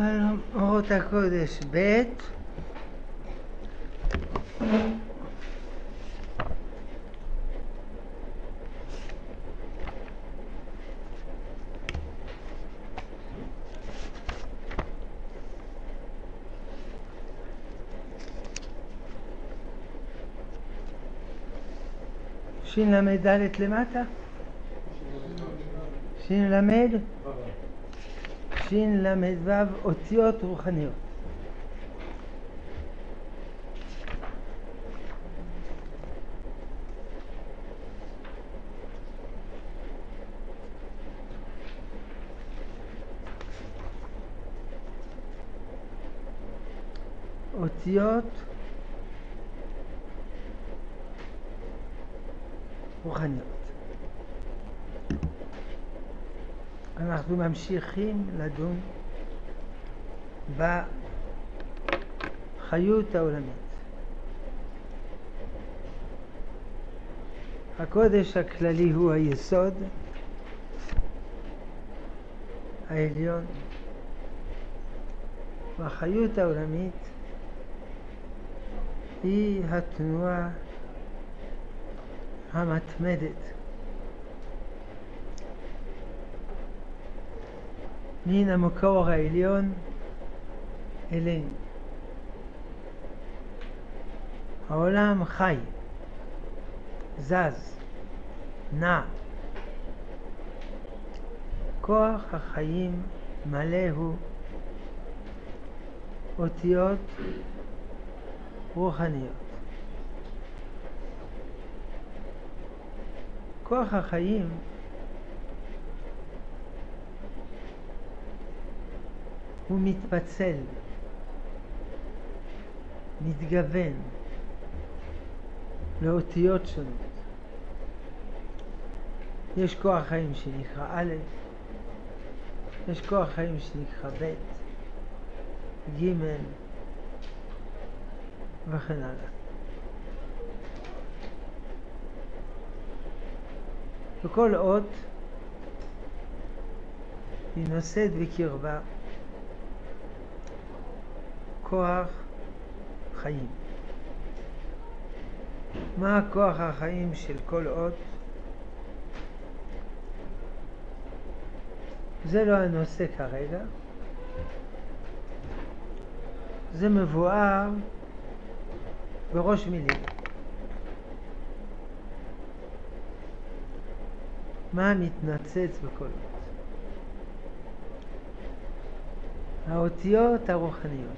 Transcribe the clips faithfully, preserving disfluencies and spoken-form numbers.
שלום, אורות הקודש ב' שין למד ד' למטה? שין למד? שין למד ו' אותיות רוחניות. אותיות רוחניות. אנחנו ממשיכים לדון בחיות העולמית. הקודש הכללי הוא היסוד העליון, והחיות העולמית היא התנועה המתמדת מן המקור העליון אלינו. העולם חי, זז, נע. כוח החיים מלא הוא אותיות רוחניות. כוח החיים הוא מתפצל, מתגוון לאותיות שונות. יש כוח חיים שנקרא א', יש כוח חיים שנקרא ב', ג' וכן הלאה. וכל אות היא נושאת בקרבה כוח חיים. מה כוח החיים של כל אות? זה לא הנושא כרגע. זה מבואר בראש מילים. מה מתנצץ בכל אות? האותיות הרוחניות.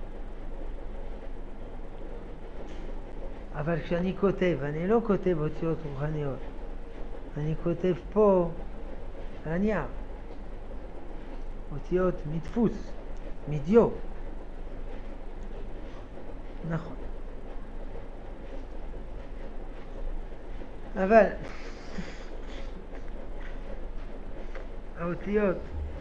אבל כשאני כותב, אני לא כותב אותיות רוחניות, אני כותב פה על הנייר אותיות מדפוס, מדיו. נכון. אבל האותיות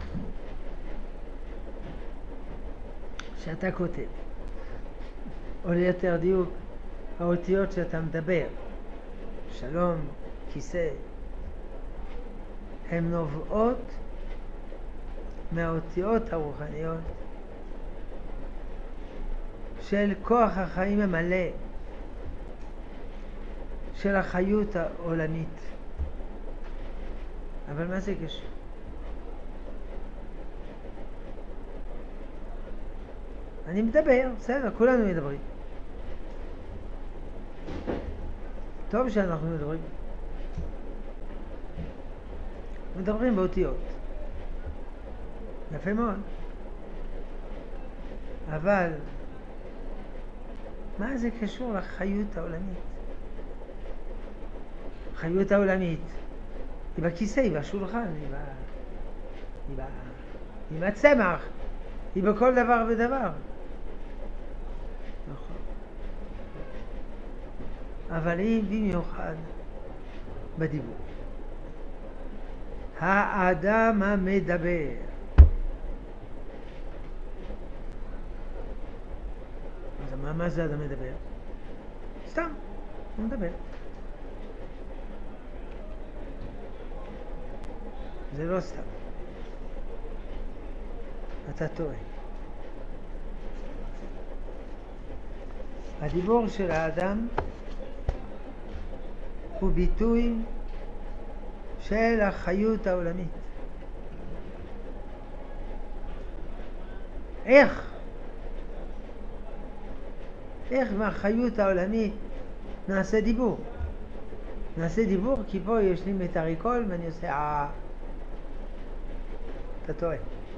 שאתה כותב, או ליתר דיוק האותיות שאתה מדבר, שלום, כיסא, הן נובעות מהאותיות הרוחניות של כוח החיים המלא, של החיות העולמית. אבל מה זה קשור? אני מדבר, בסדר, כולנו מדברים. טוב שאנחנו מדברים. מדברים באותיות. יפה מאוד. אבל מה זה קשור לחיות העולמית? החיות העולמית היא בכיסא, היא בשולחן, היא, ב... היא, ב... היא בצמח, היא בכל דבר ודבר. נכון. אבל היא במיוחד בדיבור. האדם המדבר. אז מה, מה זה אדם מדבר? סתם, הוא מדבר. זה לא סתם. אתה טועה. הדיבור של האדם הוא ביטוי של החיות העולמית. איך? איך מהחיות העולמית נעשה דיבור? נעשה דיבור כי פה יש לי מטריקול ואני עושה אה... אתה טועה.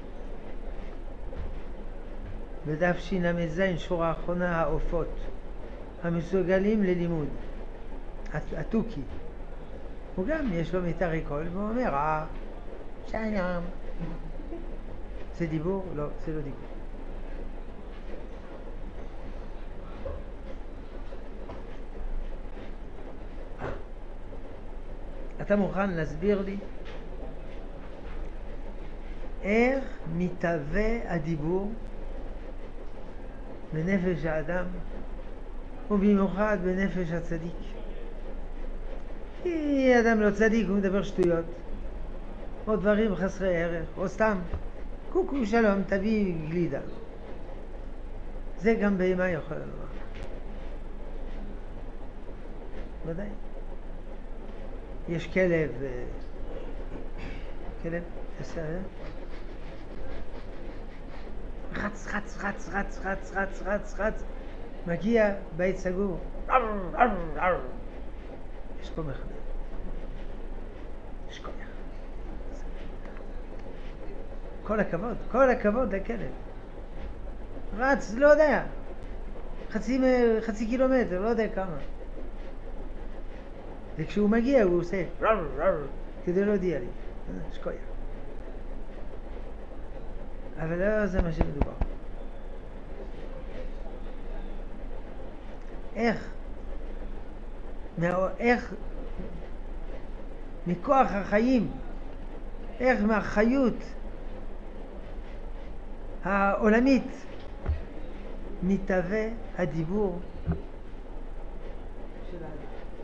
בדף ש"ז שורה האחרונה, העופות המסוגלים ללימוד, התוכי, הוא גם יש לו מטריקול והוא אומר אה... שלום. זה דיבור? לא, זה לא דיבור. אתה מוכן להסביר לי איך מתהווה הדיבור בנפש האדם ובמיוחד בנפש הצדיק? כי אדם לא צדיק, הוא מדבר שטויות או דברים חסרי ערך או סתם קוקו שלום תביא גלידה. זה גם בהמה יכול לומר. ודאי. יש כלב, כלב, רץ, רץ, רץ, רץ, רץ, רץ, רץ, רץ, מגיע בית סגור, יש פה מחבל, יש כוח. כל הכבוד, כל הכבוד לכלב. רץ, לא יודע, חצי, חצי קילומטר, לא יודע כמה. וכשהוא מגיע הוא עושה רר רר כדי להודיע לי, שקויה. אבל לא זה מה שמדובר. איך? איך מכוח החיים, איך מהחיות העולמית מתהווה הדיבור של האדם.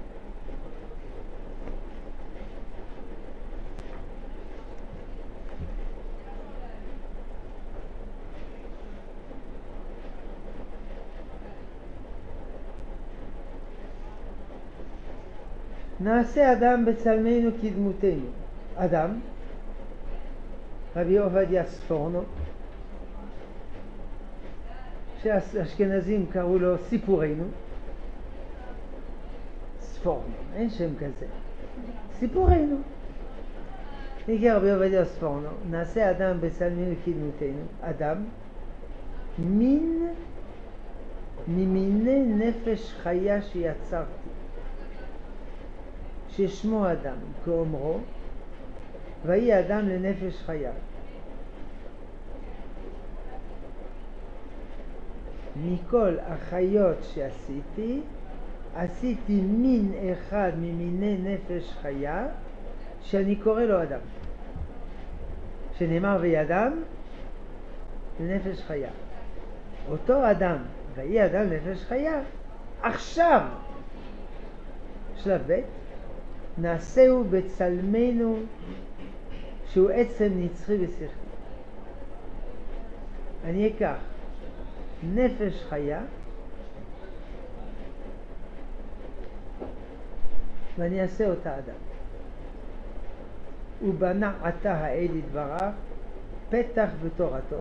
נעשה אדם בצלמנו כדמותנו. אדם, רבי עובדיה ספורנו, שהאשכנזים קראו לו סיפורנו, ספורנו, אין שם כזה, סיפורנו. נקרא רבי עובדיה ספורנו, נעשה אדם בצלמנו כדמותנו, אדם, מין ממיני נפש חיה שיצרתי, ששמו אדם, כאומרו, ויהי אדם לנפש חיה. מכל החיות שעשיתי, עשיתי מין אחד ממיני נפש חיה, שאני קורא לו אדם. שנאמר ויהי אדם לנפש חיה. אותו אדם, ויהי אדם לנפש חיה, עכשיו, שלב ב', נעשהו בצלמנו שהוא עצם נצחי ושכלי. אני אקח נפש חיה ואני אעשה אותה אדם. ובנה עתה האל יתברך פתח בתורתו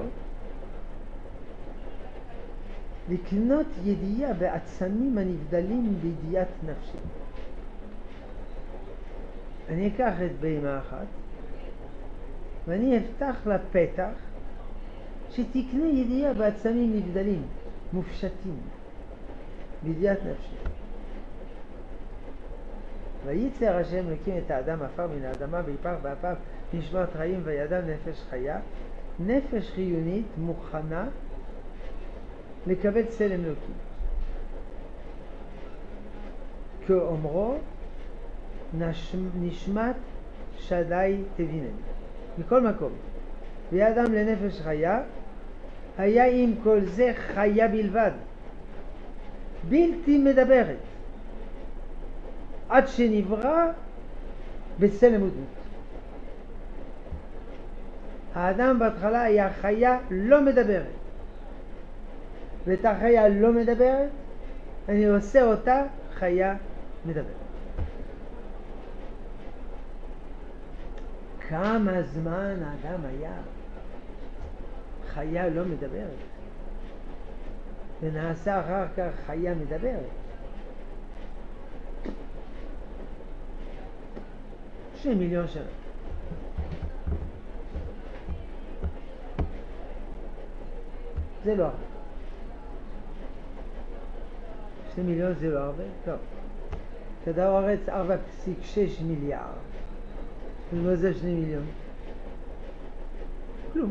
לקנות ידיעה בעצמים הנבדלים בידיעת נפשי. אני אקח את בהמה אחת ואני אפתח לה פתח שתקנה ידיעה בעצמים נבדלים, מופשטים, בידיעת נפשי. וייצר השם אלוקים את האדם עפר מן האדמה ויפח באפיו נשמת חיים וידם נפש חיה, נפש חיונית מוכנה לקבל צלם אלוקים. כאומרו נשמת שדי תבינני. מכל מקום, וידם לנפש חיה, היה עם כל זה חיה בלבד, בלתי מדברת, עד שנברא בצלם ודמות. האדם בהתחלה היה חיה לא מדברת, ואת החיה לא מדברת אני עושה אותה חיה מדברת. כמה זמן האדם היה חיה לא מדברת ונעשה אחר כך חיה מדברת? שני מיליון שנה. זה לא הרבה. שני מיליון זה לא הרבה? טוב. כדור הארץ ארבע נקודה שש מיליארד. ומה זה שני מיליון? כלום.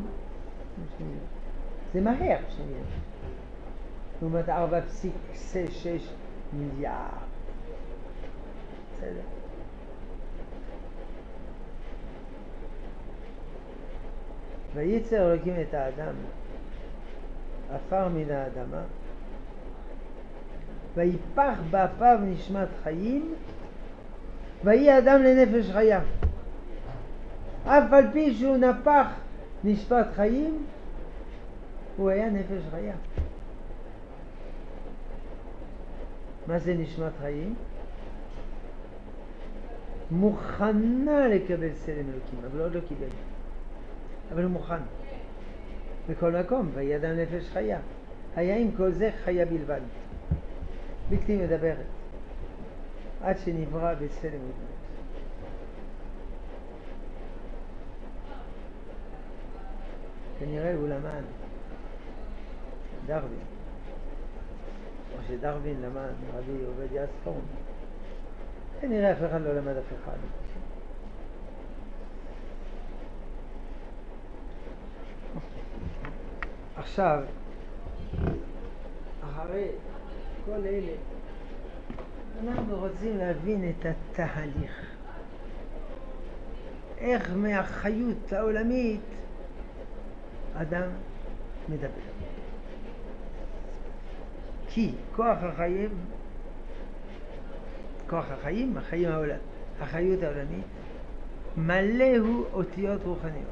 זה מהר שני מיליון. לעומת ארבע נקודה שש מיליארד. בסדר. וייצר אלוקים את האדם עפר מן האדמה ויפח באפיו נשמת חיים ויהי אדם לנפש חיה. אף על פי שהוא נפח נשמת חיים הוא היה נפש חיה. מה זה נשמת חיים? מוכנה לקבל צלם אלוקים, אבל עוד לא קיבל, אבל הוא מוכן בכל מקום. ויהי אדם נפש חיה, היה עם כל זה חיה בלבד, בלתי מדברת, עד שנברא בצלם אלוקים. כנראה הוא למד דרווין, או שדרווין למד רבי עובדיה ספורן. כנראה אף אחד לא למד אף אחד. עכשיו, אחרי כל אלה, אנחנו רוצים להבין את התהליך. איך מהחיות העולמית אדם מדבר. כי כוח החיים, כוח החיים, החיים העולם, החיות העולמית, מלא הוא אותיות רוחניות.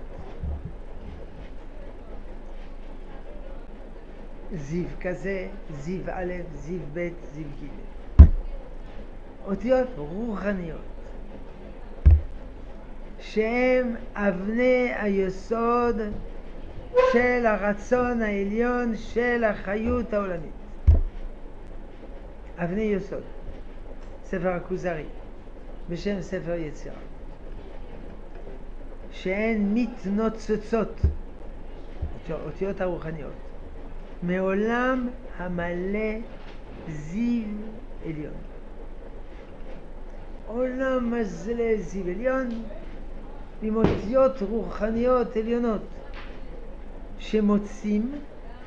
זיו כזה, זיו א', זיו ב', זיו ג'. אותיות רוחניות, שהם אבני היסוד של הרצון העליון של החיות העולמית. אבני יסוד. ספר הכוזרי, בשם ספר יצירה. שהן מתנוצצות, אותיות הרוחניות, מעולם המלא זיו עליון. עולם מלא זיו עליון עם אותיות רוחניות עליונות שמוצאים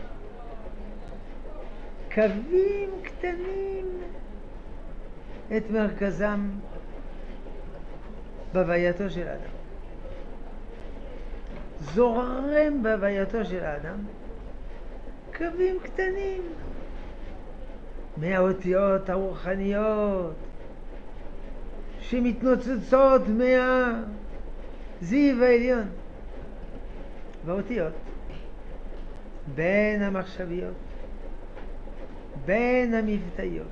קווים קטנים את מרכזם בהווייתו של האדם. זורם בהווייתו של האדם קווים קטנים מהאותיות הרוחניות שמתנוצצות מהזיו העליון. והאותיות בין המחשביות, בין המבטאיות.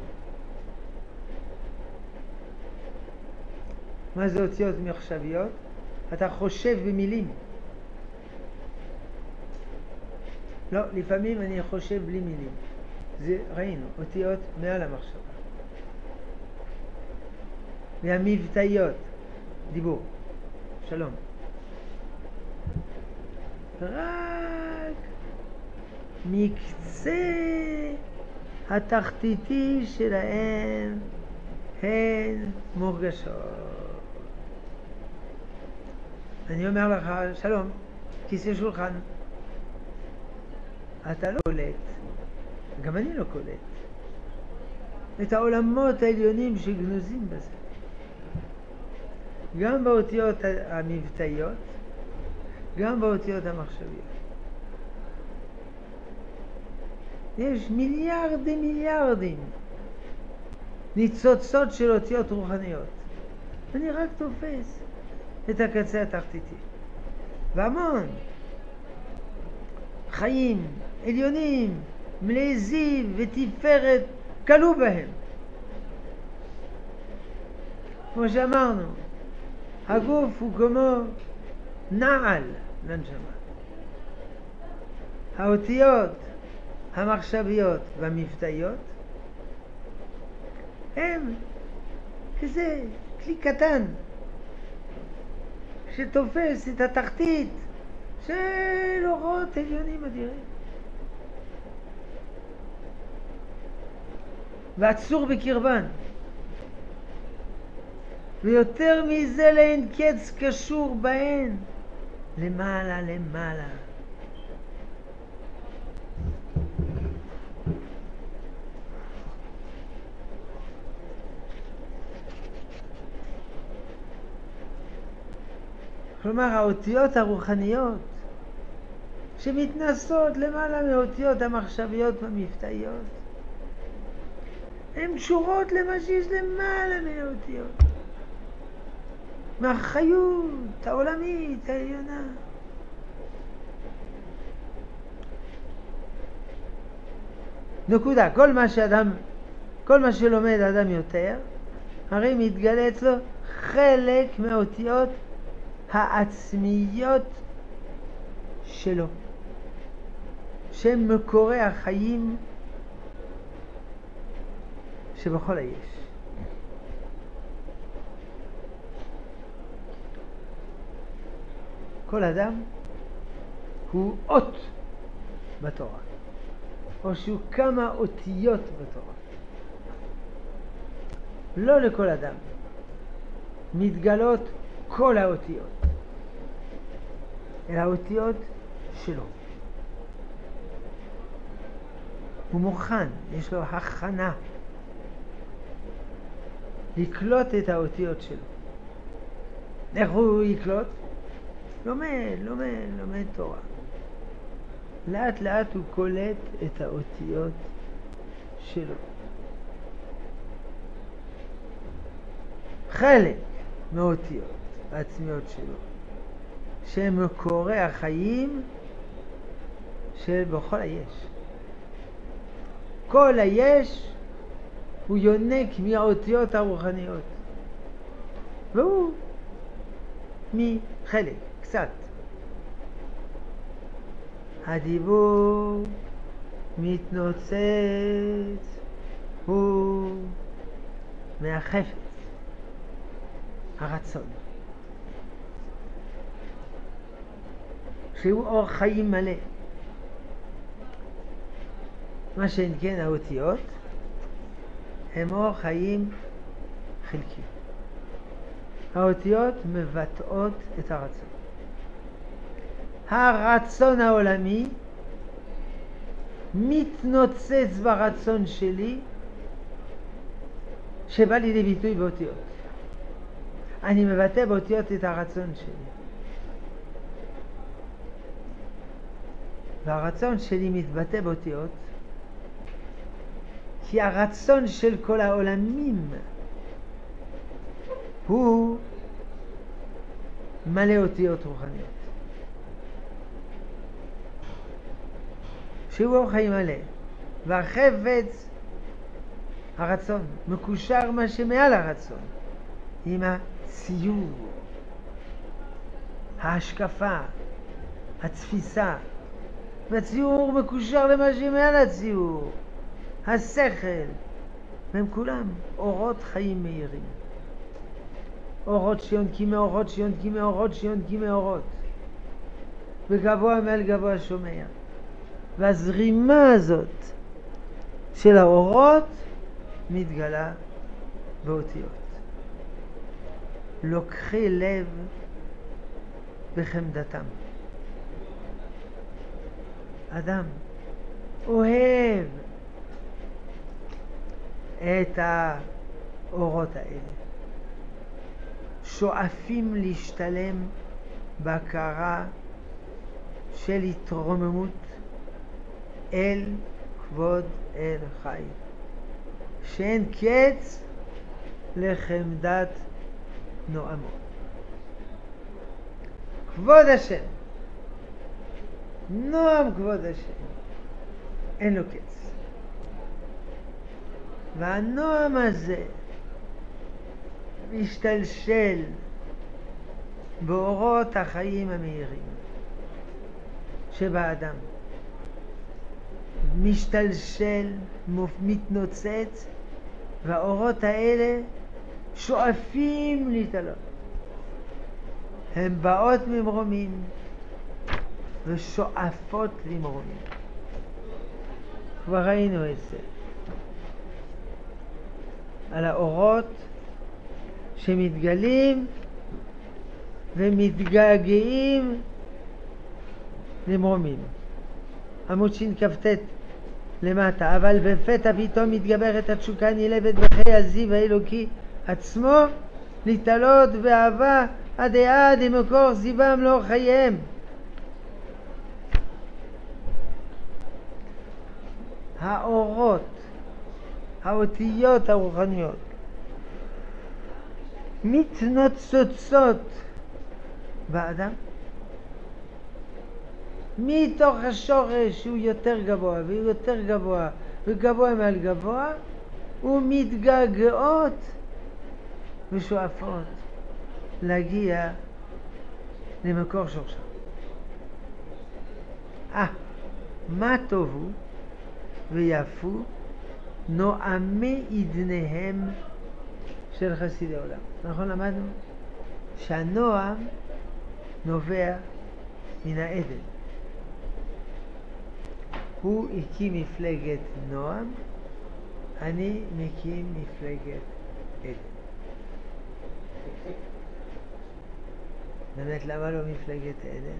מה זה אותיות מחשביות? אתה חושב במילים. לא, לפעמים אני חושב בלי מילים. זה ראינו, אותיות מעל המחשבה. והמבטאיות, דיבור, שלום. רק מקצה התחתיתי שלהם הן מורגשות. אני אומר לך, שלום, כיסא שולחן. אתה לא קולט, גם אני לא קולט, את העולמות העליונים שגנוזים בזה. גם באותיות המבטאיות, גם באותיות המחשביות. יש מיליארדים מיליארדים ניצוצות של אותיות רוחניות. אני רק תופס את הקצה התחתיתי. והמון חיים עליונים, מלאי זיו ותפארת כלוא בהם. כמו שאמרנו, הגוף הוא כמו נעל לנשמה. האותיות המחשביות והמבטאיות הם כזה כלי קטן שתופס את התחתית של אורות עליונים אדירים ועצור בקרבן, ויותר מזה לאין קץ קשור בהן למעלה למעלה. כלומר, האותיות הרוחניות שמתנסות למעלה מהאותיות המחשביות והמבטאיות הן קשורות למה שיש למעלה מהאותיות, מהחיות העולמית העליונה. נקודה. כל מה שאדם, כל מה שלומד האדם יותר, הרי מתגלה אצלו חלק מהאותיות העצמיות שלו, שהם מקורי החיים שבכל היש. כל אדם הוא אות בתורה, או שהוא כמה אותיות בתורה. לא לכל אדם מתגלות כל האותיות, אלא האותיות שלו. הוא מוכן, יש לו הכנה לקלוט את האותיות שלו. איך הוא יקלוט? לומד, לומד, לומד תורה. לאט לאט הוא קולט את האותיות שלו. חלק מהאותיות העצמיות שלו, שהם מקורי החיים של בכל היש. כל היש הוא יונק מהאותיות הרוחניות, והוא מחלק, קצת. הדיבור מתנוצץ, הוא מהחפץ, הרצון, שהוא אור חיים מלא. מה שאין כן האותיות הם אור חיים חלקי. האותיות מבטאות את הרצון. הרצון העולמי מתנוצץ ברצון שלי שבא לידי ביטוי באותיות. אני מבטא באותיות את הרצון שלי, והרצון שלי מתבטא באותיות כי הרצון של כל העולמים הוא מלא אותיות רוחניות, שהוא אור חיים מלא, והחפץ, הרצון, מקושר מה שמעל הרצון עם הציור, ההשקפה, התפיסה, והציור מקושר למה שמעל הציור, השכל, והם כולם אורות חיים מהירים, אורות שיונקים מאורות שיונקים מאורות שיונקים מאורות, וגבוה מעל גבוה שומע. והזרימה הזאת של האורות מתגלה באותיות. לוקחי לב בחמדתם. אדם אוהב את האורות האלה, שואפים להשתלם בהכרה של התרוממות אל כבוד אל חי, שאין קץ לחמדת נועמו. כבוד השם, נועם כבוד השם, אין לו קץ. והנועם הזה משתלשל באורות החיים המהירים שבאדם, משתלשל, מתנוצץ, והאורות האלה שואפים להתעלות. הן באות ממרומים ושואפות למרומים. כבר ראינו את זה על האורות שמתגלים ומתגעגעים למרומים. עמוד שכ"ט למטה. אבל בפתע פתאום מתגברת התשוקה נלבת בחיי הזיו האלוקי עצמו להתעלות באהבה עד העד למקור זיום לאור חייהם. האורות, האותיות הרוחניות מתנוצצות באדם מתוך השורש שהוא יותר גבוה והוא יותר גבוה וגבוה מעל גבוה, ומתגעגעות ושואפות להגיע למקור שורשה. אה, מה טובו ויפו נועמי עדניהם של חסידי עולם. נכון, למדנו שהנועם נובע מן העדן. הוא הקים מפלגת נועם, אני מקים מפלגת עדן. באמת, למה לא מפלגת עדן?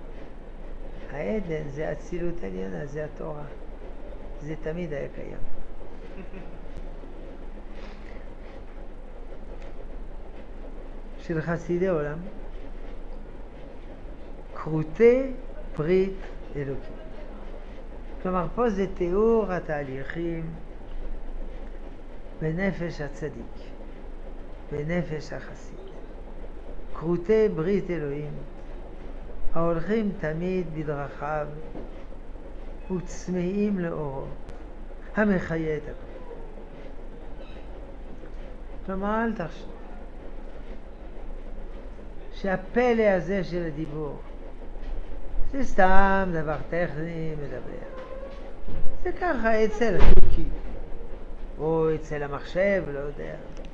העדן זה אצילות עליונה, זה התורה. זה תמיד היה קיים. של חסידי עולם, כרותי ברית אלוקים. כלומר, פה זה תיאור התהליכים בנפש הצדיק, בנפש החסיד. כרותי ברית אלוהים, ההולכים תמיד בדרכיו וצמאים לאורו, המחיה את הכל. כלומר, אל תחשוב שהפלא הזה של הדיבור זה סתם דבר טכני מדבר. זה ככה אצל התוכי או אצל המחשב, לא יודע.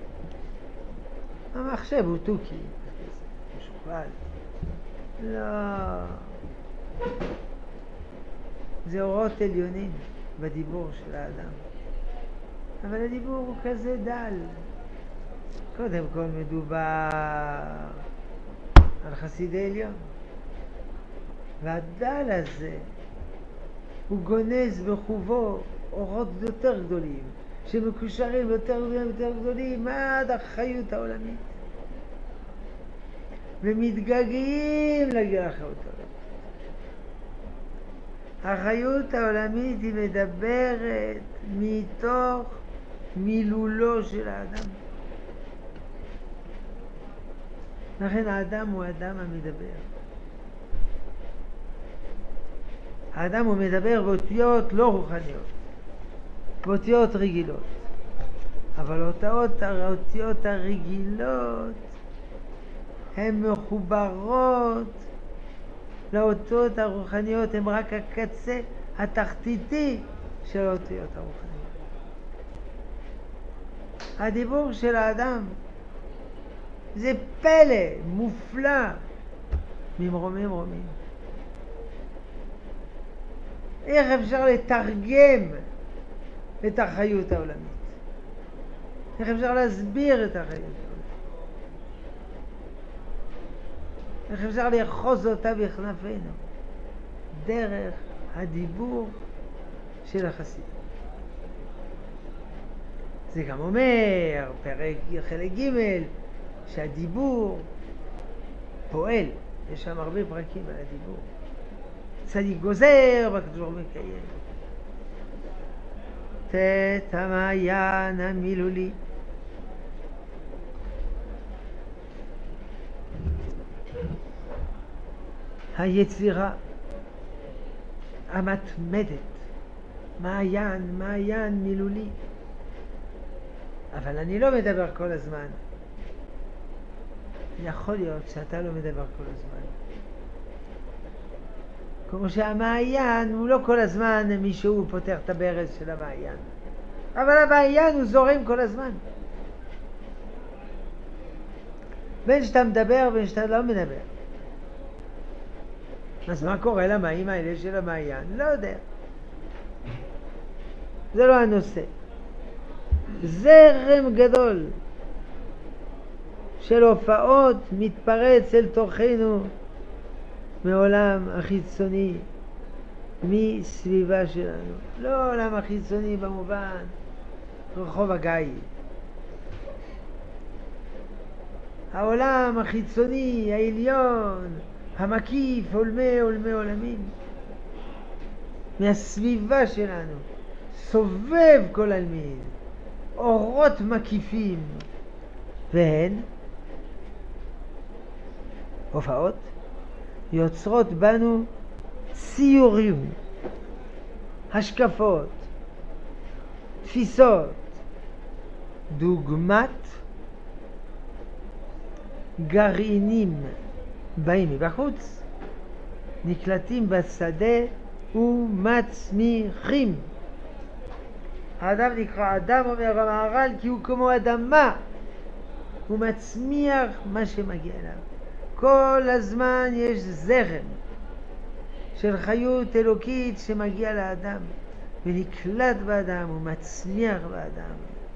המחשב הוא תוכי, משוכלל. לא, זה אורות עליונים בדיבור של האדם, אבל הדיבור הוא כזה דל. קודם כל מדובר על חסידי עליון, והדל הזה הוא גונז בחובו אורות יותר גדולים שמקושרים יותר גדולים יותר גדולים עד החיות העולמית, ומתגעגעים להגיע לחיות העולמית. החיות העולמית היא מדברת מתוך מילולו של האדם. לכן האדם הוא האדם המדבר. האדם הוא מדבר באותיות לא רוחניות, באותיות רגילות. אבל אותיות, האותיות הרגילות הן מחוברות לאותיות הרוחניות, הן רק הקצה התחתיתי של האותיות הרוחניות. הדיבור של האדם זה פלא מופלא ממרומים רומים. איך אפשר לתרגם את החיות העולמית? איך אפשר להסביר את החיות העולמית? איך אפשר לאחוז אותה בכנפינו? דרך הדיבור של החסיד. זה גם אומר, פרק חלק ג', שהדיבור פועל. יש שם הרבה פרקים על הדיבור. צדיק גוזר והקדוש ברוך הוא מקיים. תת המעיין המילולי. היצירה המתמדת, מעיין, מעיין מילולי, אבל אני לא מדבר כל הזמן. יכול להיות שאתה לא מדבר כל הזמן. כמו שהמעיין הוא לא כל הזמן מישהו פותח את הברז של המעיין. אבל המעיין הוא זורם כל הזמן. בין שאתה מדבר ובין שאתה לא מדבר. אז מה קורה למים האלה של המעיין? לא יודע. זה לא הנושא. זרם גדול של הופעות מתפרץ אל תוכנו מעולם החיצוני, מסביבה שלנו. לא עולם החיצוני במובן רחוב הגיא. העולם החיצוני, העליון, המקיף, עולמי עולמי עולמים. מהסביבה שלנו, סובב כל עלמין, אורות מקיפים, והן הופעות יוצרות בנו ציורים, השקפות, תפיסות, דוגמת גרעינים באים מבחוץ, נקלטים בשדה ומצמיחים. האדם נקרא אדם, אומר המהר"ל, כי הוא כמו אדמה, הוא מצמיח מה שמגיע אליו. כל הזמן יש זרם של חיות אלוקית שמגיע לאדם ונקלט באדם ומצמיח באדם,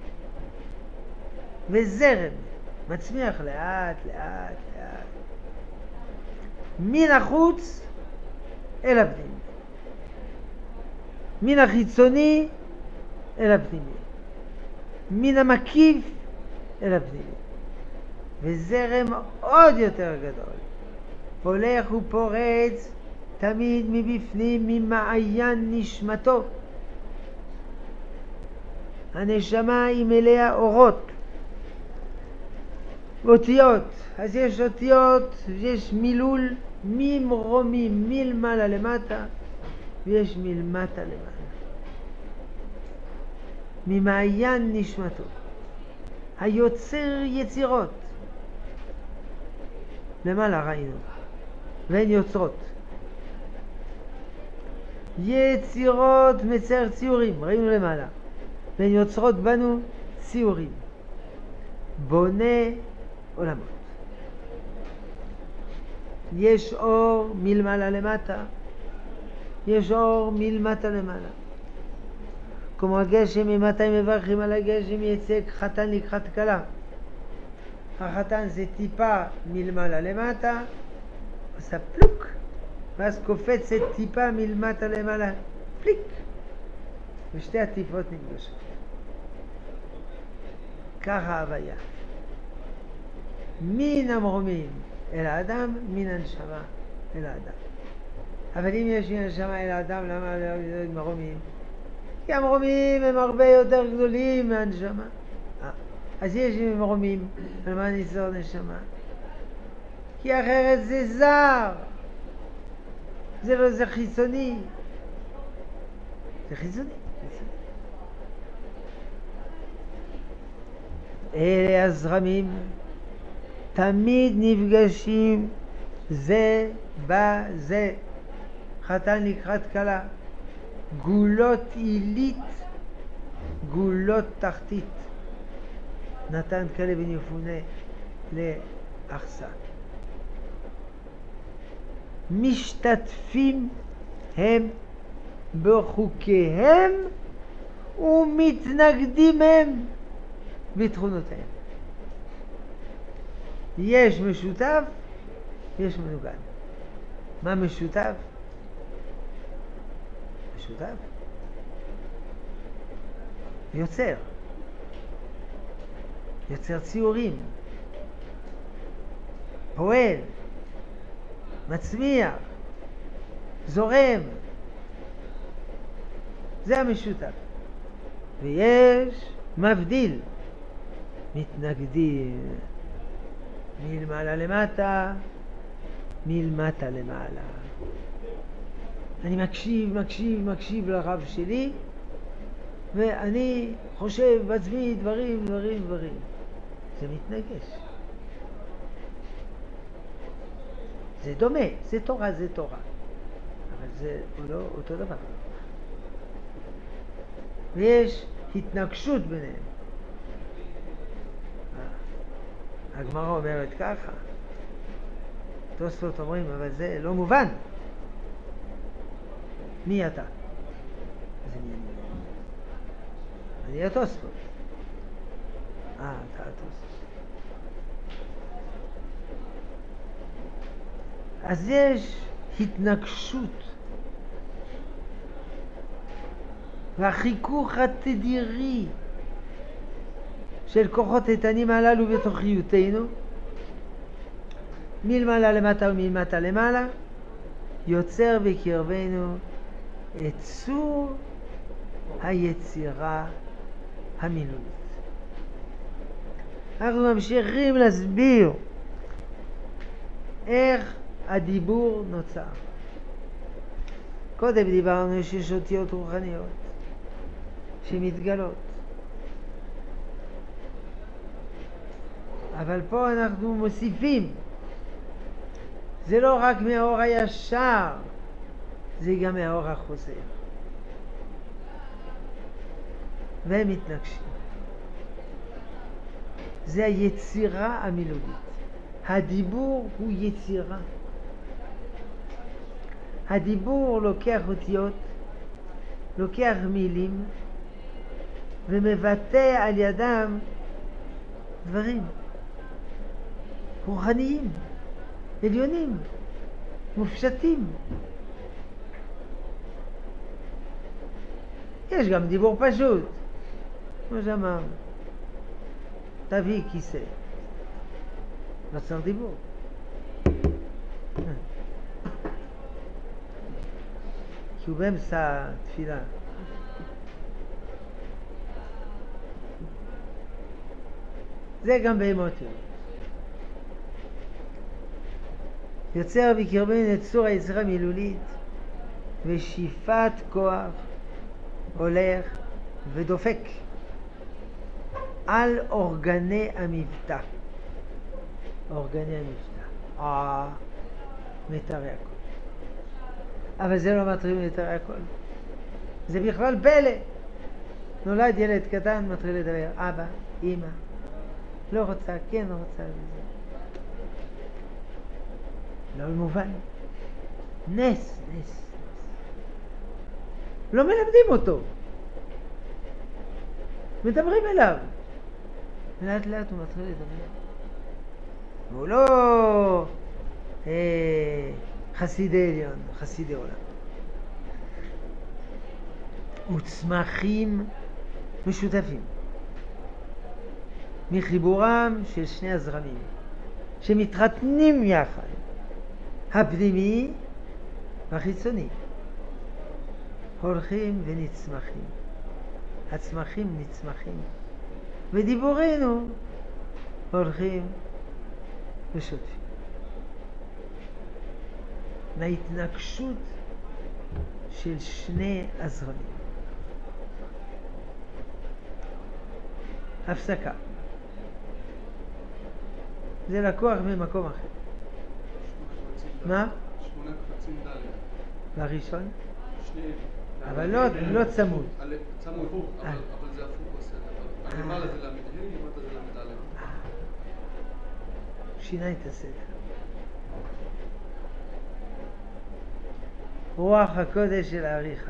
וזרם מצמיח לאט לאט לאט מן החוץ אל הפנימי, מן החיצוני אל הפנימי, מן המקיף אל הפנימי. וזרם עוד יותר גדול הולך ופורץ תמיד מבפנים, ממעיין נשמתו. הנשמה היא מלאה אורות, אותיות. אז יש אותיות, יש מילול ממרומים מלמעלה למטה, ויש מלמטה למעלה, ממעיין נשמתו היוצר יצירות. למעלה ראינו, והן יוצרות יצירות, מצייר ציורים, ראינו למעלה, והן יוצרות בנו ציורים, בונה עולמות. יש אור מלמעלה למטה, יש אור מלמטה למעלה. כמו הגשם, ממתי מברכים על הגשם, יצא חתן לקחת כלה. החתן זה טיפה מלמעלה למטה, עושה פלוק, ואז קופצת טיפה מלמטה למעלה, פליק, ושתי הטיפות נפגשות. ככה הוויה. מן המרומים אל האדם, מן הנשמה אל האדם. אבל אם יש מן הנשמה אל האדם, למה לא מרומים? כי המרומים הם הרבה יותר גדולים מהנשמה. אז יש מרומים, על מה ניצור נשמה? כי אחרת זה זר, זה לא, זה חיצוני, זה חיצוני. אלה הזרמים תמיד נפגשים זה בזה, חתן לקראת כלה, גולות עילית, גולות תחתית. נתן כלה בן יפונה לאחסן. משתתפים הם בחוקיהם ומתנגדים הם בתכונותיהם. יש משותף, יש מנוגד. מה משותף? משותף יוצר, יוצר ציורים, פועל, מצמיח, זורם. זה המשותף. ויש מבדיל, מתנגדים, מלמעלה למטה, מלמטה למעלה. אני מקשיב, מקשיב, מקשיב לרב שלי, ואני חושב בעצמי דברים, דברים, דברים. זה מתנגש. זה דומה, זה תורה, זה תורה. אבל זה לא אותו דבר. ויש התנגשות ביניהם. הגמרא אומרת ככה. תוספות אומרים, אבל זה לא מובן. מי אתה? אז אני... אני התוספות. אה, אתה התוספות. אז יש התנגשות והחיכוך התדירי של כוחות איתנים הללו בתוכיותנו, מלמעלה למטה ומלמטה למעלה, יוצר בקרבנו את צור היצירה המילולית. אנחנו ממשיכים להסביר איך הדיבור נוצר. קודם דיברנו שיש אותיות רוחניות שמתגלות, אבל פה אנחנו מוסיפים, זה לא רק מהאור הישר, זה גם מהאור החוזר, והם מתנגשים. זה היצירה המילולית. הדיבור הוא יצירה. הדיבור לוקח אותיות, לוקח מילים, ומבטא על ידם דברים רוחניים, עליונים, מופשטים. יש גם דיבור פשוט, כמו שאמרנו, תביא כיסא, לא צריך דיבור. כי הוא באמצע תפילה. זה גם באמוציות. יוצר בקרבנו את צור היצירה המילולית, ושאיפת כוח הולך ודופק על אורגני המבטא. אורגני המבטא. אה, מיתרי הכל. אבל זה לא מטריד מיתרי הכל. זה בכלל פלא. נולד ילד קטן, מתחיל לדבר. אבא, אמא. לא רוצה, כן רוצה. לא מובן. נס, נס. לא מלמדים אותו. מדברים אליו. לאט לאט הוא מתחיל לדבר. הוא לא אה, חסידי עליון, חסידי עולם. וצמחים משותפים. מחיבורם של שני הזרמים, שמתחתנים יחד. הפנימי והחיצוני. הולכים ונצמחים. הצמחים נצמחים. ודיבורנו הולכים ושוטפים. מההתנגשות של שני הזרמים. הפסקה. זה לקוח ממקום אחר. מה? שמונה קבצים ד'. לראשון? שני. אבל לא, לא צמוד. צמוד, אבל זה הפוך בסדר. למעלה זה למד ה', למטה זה למד א'. שינה את הסדר. רוח הקודש של העריכה.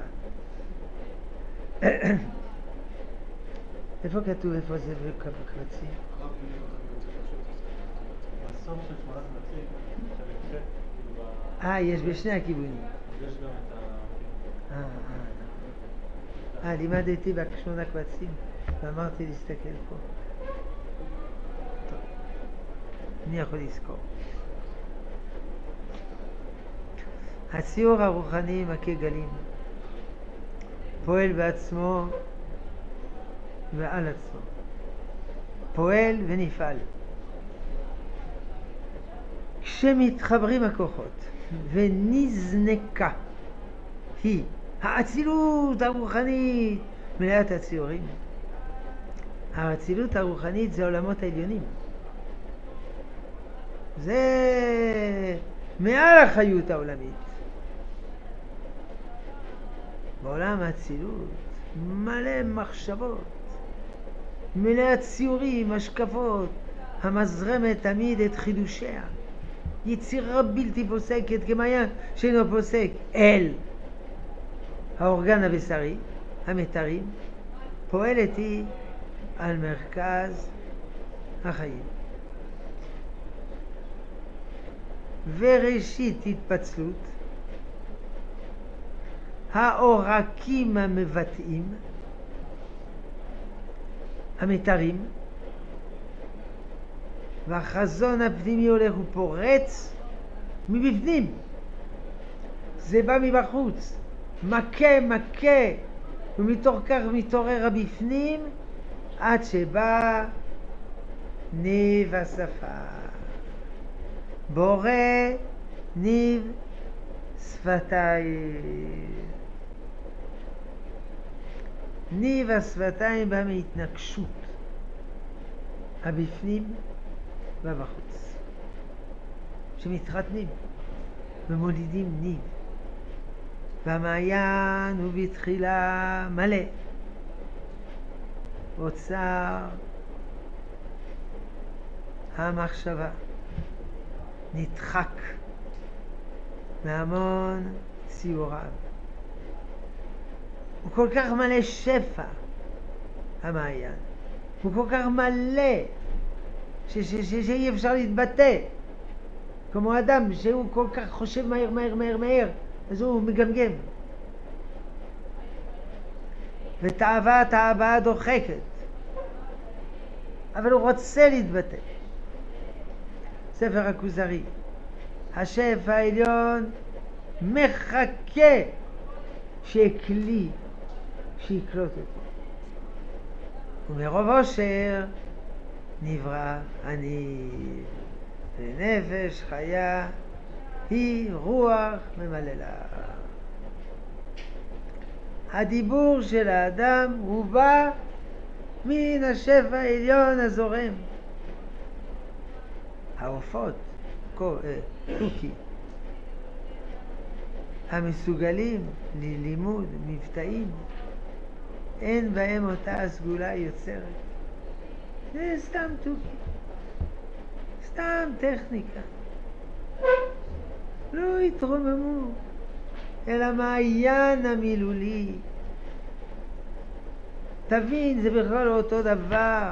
איפה כתוב איפה זה בקבצים? בסוף של שמונה קבצים, אה, יש בשני הכיוונים. יש גם את ה... אה, אה, אה, לימדתי בשמונה קבצים ואמרתי להסתכל פה. טוב, אני יכול לזכור. הציור הרוחני מכה גלים, פועל בעצמו ועל עצמו, פועל ונפעל. כשמתחברים הכוחות ונזנקה היא האצילות הרוחנית מלאת הציורים. האצילות הרוחנית זה עולמות העליונים. זה מעל החיות העולמית. בעולם האצילות מלא מחשבות, מלא ציורים, השקפות, המזרמת תמיד את חידושיה. יצירה בלתי פוסקת כמעיין שאינו פוסק אל האורגן הבשרי, המתרים, פועלת היא על מרכז החיים. וראשית התפצלות, העורקים המבטאים, המתרים, והחזון הפנימי הולך ופורץ מבפנים. זה בא מבחוץ, מכה מכה, ומתוך כך מתעורר הבפנים עד שבא ניב השפה. בורא ניב שפתיים. ניב השפתיים בא מהתנגשות הבפנים והבחוץ, שמתחתנים ומולידים ניב. והמעיין הוא בתחילה מלא אוצר המחשבה, נדחק מהמון ציוריו. הוא כל כך מלא שפע, המעיין. הוא כל כך מלא שאי אפשר להתבטא. כמו אדם שהוא כל כך חושב מהר מהר מהר מהר, אז הוא מגמגם. ותאווה תאווה דוחקת, אבל הוא רוצה להתבטא. ספר הכוזרי, השפע העליון מחכה שכלי שיקלוט אותו, ומרוב אושר נברא אני. ונפש חיה היא רוח ממללה. הדיבור של האדם הוא בא מן השפע העליון הזורם. העופות, תוכי, המסוגלים ללימוד מבטאים, אין בהם אותה הסגולה יוצרת. זה סתם תוכי, סתם טכניקה. לא התרוממו אל המעיין המילולי. תבין, זה בכלל לא אותו דבר.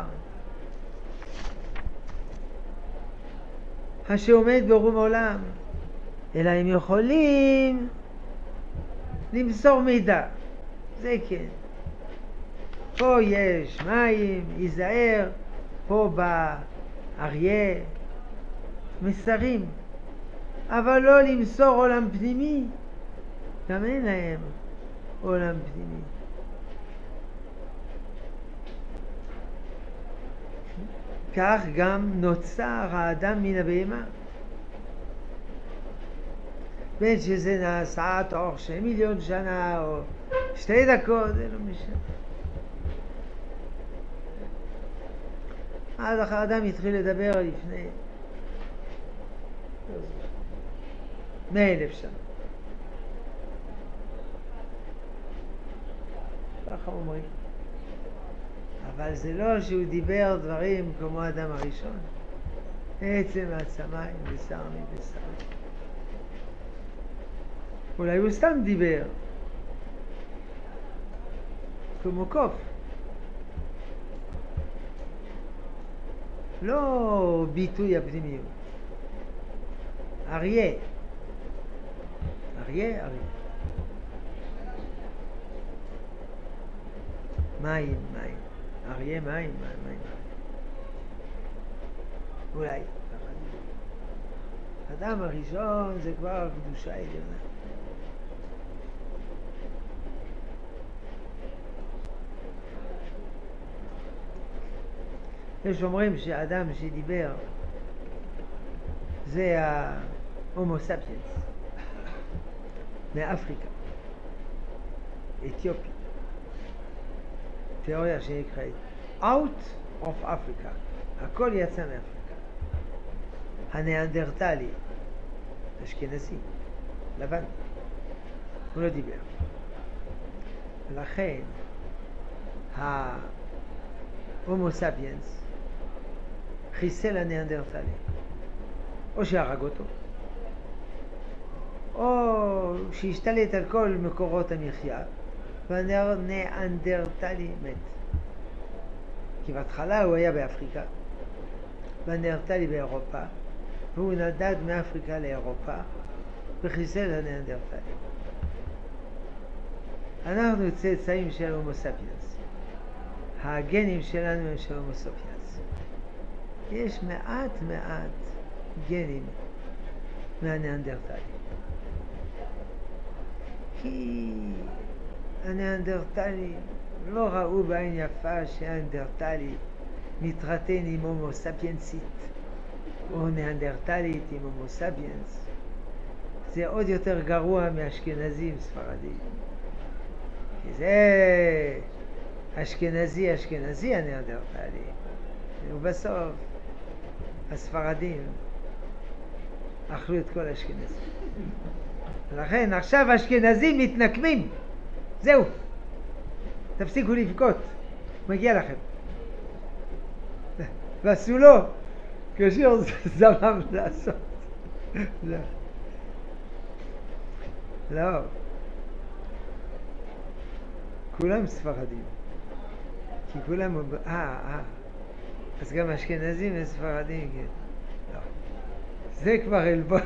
השעומד ברום עולם, אלא הם יכולים למסור מידע. זה כן. פה יש מים, ייזהר, פה בא אריה, מסרים. אבל לא למסור עולם פנימי, גם אין להם עולם פנימי. כך גם נוצר האדם מן הבהמה. בין שזה נעשה תוך שני מיליון שנה או שתי דקות, זה לא משנה. אז האדם התחיל לדבר לפני מאה אלף שנה. ככה אומרים. אבל זה לא שהוא דיבר דברים כמו האדם הראשון. עצם העצמיים, בשר מבשר. אולי הוא סתם דיבר כמו קוף. לא ביטוי הפנימיות. אריה. אריה, אריה. מים, מים. אריה, מים, מים, מים. אולי. האדם הראשון זה כבר קדושה עליונה. יש אומרים שהאדם שדיבר זה ההומו ספיאנס מאפריקה, אתיופי. תיאוריה שנקראת Out of Africa. הכל יצא מאפריקה. הניאנדרטלי, אשכנזי, לבן, הוא לא דיבר. ולכן ההומו ספיאנס חיסל הניאנדרטלי, או שהרג אותו, או שהשתלט על כל מקורות המחיה, והניאנדרטלי מת. כי בהתחלה הוא היה באפריקה, והניאנדרטלי באירופה, והוא נדד מאפריקה לאירופה וחיסל הניאנדרטלי. אנחנו צאצאים של הומו ספיאנס. הגנים שלנו הם של הומו ספיאנס. יש מעט מעט גנים מהניאנדרטלי. כי הניאנדרטלי לא ראו בעין יפה שהניאנדרטלי מתחתן עם הומו ספיאנסית או ניאנדרטלית עם הומו ספיאנס. זה עוד יותר גרוע מאשכנזים ספרדים. כי זה אשכנזי אשכנזי הניאנדרטלי. ובסוף הספרדים אכלו את כל אשכנזים. ולכן עכשיו אשכנזים מתנקמים. זהו. תפסיקו לבכות. מגיע לכם. ועשו לו כאשר זמם לעשות. לא. לא. כולם ספרדים. כי כולם... אה, אה. אז גם אשכנזים וספרדים, כן. לא. זה כבר אלבון.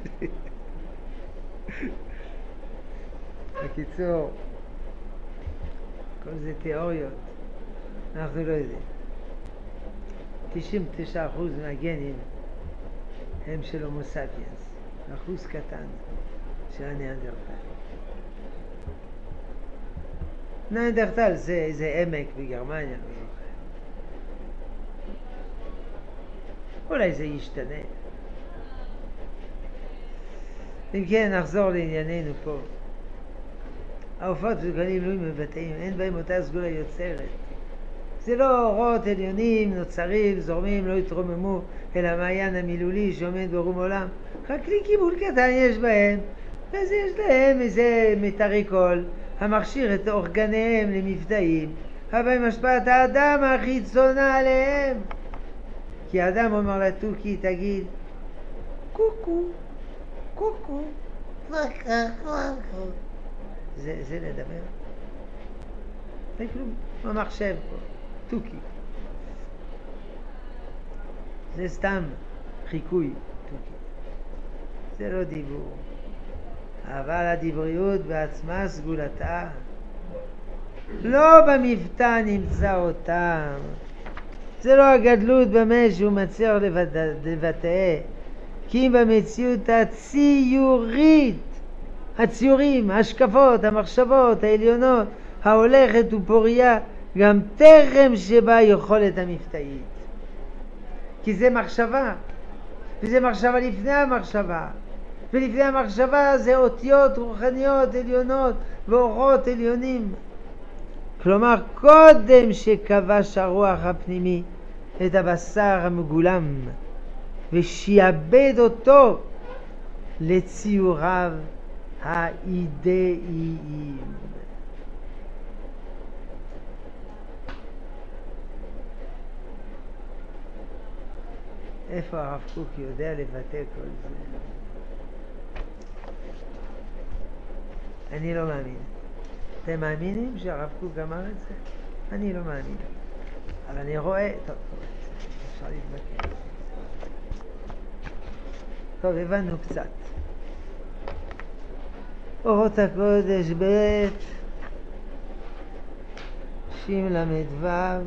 בקיצור, כל זה תיאוריות. אנחנו לא יודעים. תשעים ותשעה אחוז מהגנים הם של הומו ספיאנס. אחוז קטן של הניאנדרטל. ניאנדרטל זה, זה עמק בגרמניה, לא זוכר. אולי זה ישתנה. אם כן, נחזור לענייננו פה. העופות וגלים לא מבטאים, אין בהם אותה סגולה יוצרת. זה לא אורות עליונים, נוצרים, זורמים, לא יתרוממו אל המעיין המילולי שעומד ברום עולם. רק כלי קיבול קטן יש בהם, אז יש להם איזה מיתרי קול המכשיר את אורגניהם למבטאים, אבל עם השפעת האדם החיצונה עליהם. כי האדם אומר לתוכי, תגיד קוקו, קוקו, זה, זה לדבר. זה כלום, המחשב פה, תוכי. זה סתם חיקוי, תוכי. זה לא דיבור. אבל הדיבריות בעצמה סגולתה. לא במבטא נמצא אותם. זה לא הגדלות במה שהוא מצליח לבטא, כי אם במציאות הציורית, הציורים, ההשקפות, המחשבות, העליונות, ההולכת ופוריה, גם טרם שבה יכולת המבטאית. כי זה מחשבה, וזה מחשבה לפני המחשבה, ולפני המחשבה זה אותיות רוחניות עליונות ואורות עליונים. כלומר, קודם שכבש הרוח הפנימי את הבשר המגולם ושיעבד אותו לציוריו האידאיים. איפה הרב קוק יודע לבטא כל זה? אני לא מאמין. אתם מאמינים שהרב קוק אמר את זה? אני לא מאמין. אבל אני רואה... טוב, אפשר להתבקר. טוב, הבנו קצת. אורות הקודש ב' שין למד ו'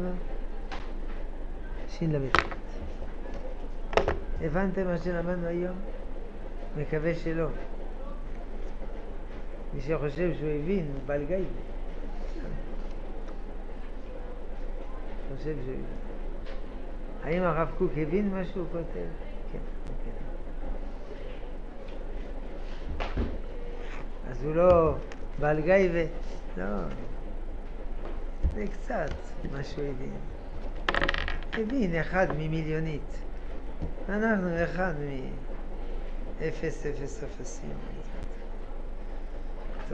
שין למד ב'. הבנתם מה שלמדנו היום? מקווה שלא. מי שחושב שהוא הבין, הוא בעל גיא. חושב שהוא הבין. האם הרב קוק הבין מה שהוא כותב? כן, כן. אז הוא לא בעל גיא ו... לא. זה קצת מה שהוא הבין. הבין אחד ממיליונית. אנחנו אחד מאפס אפס אפסים. טוב.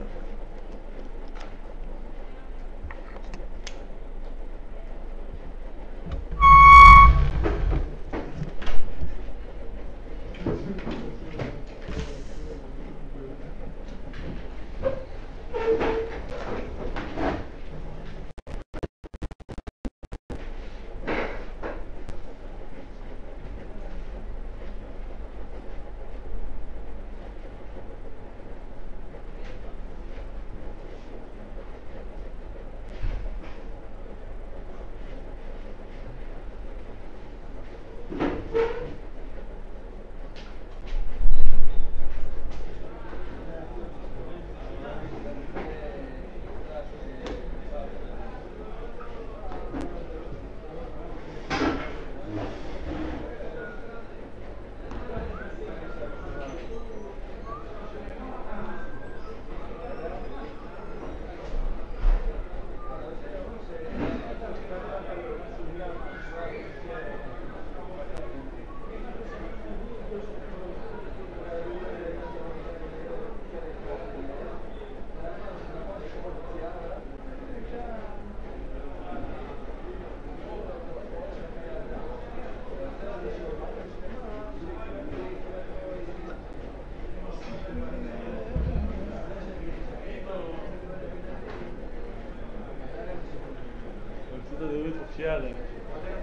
Precisa de ouvir o Fiala.